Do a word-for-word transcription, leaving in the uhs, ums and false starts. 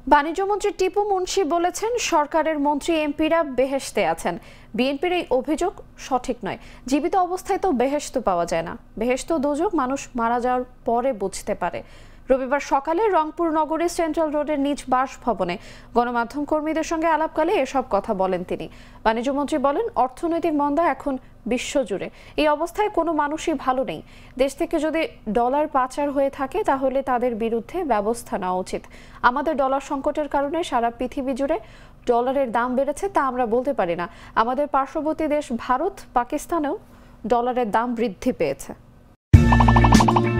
বাণিজ্যমন্ত্রী টিপু মুন্সি বলেছেন, সরকারের মন্ত্রী এমপিরা বেহেশতে আছেন। বিএনপির এই অভিযোগ সঠিক নয়। জীবিত অবস্থায় তো বেহেশত পাওয়া যায় না। বেহেশত দোজখ মানুষ মারা যাওয়ার পরে বুঝতে পারে। রবিবার সকালে রংপুর নগরীর সেন্ট্রাল রোডের নিজ বাসভবনে গণমাধ্যম কর্মীদের সঙ্গে আলাপকালে এসব কথা বলেন তিনি। বাণিজ্যমন্ত্রী বলেন, অর্থনৈতিক মন্দা এখন বিশ্বজুড়ে। এই অবস্থায় কোনো মানুষই ভালো নেই। দেশ থেকে যদি ডলার পাচার হয়ে থাকে তাহলে তাদের বিরুদ্ধে ব্যবস্থা নেওয়া উচিত। আমাদের ডলার সংকটের কারণে সারা পৃথিবী জুড়ে ডলারের দাম বেড়েছে তা আমরা বলতে পারি না। আমাদের পার্শ্ববর্তী দেশ ভারত, পাকিস্তানেও ডলারের দাম বৃদ্ধি পেয়েছে।